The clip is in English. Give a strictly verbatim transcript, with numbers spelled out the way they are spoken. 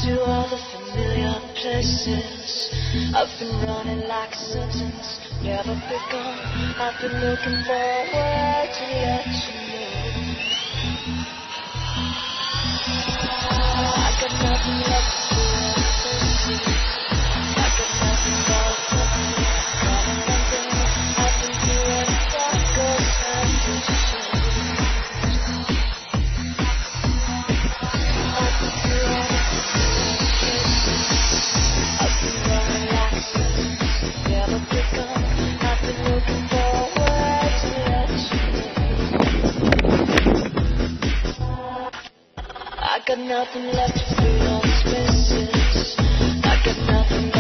to all the familiar places. I've been running like a sentence, never begun. I've been looking for a word to let you know. I got nothing left to do, I got nothing left to do. Coming and going, I've been doing circles and dishes. I got nothing left to do on spaces. I got nothing left.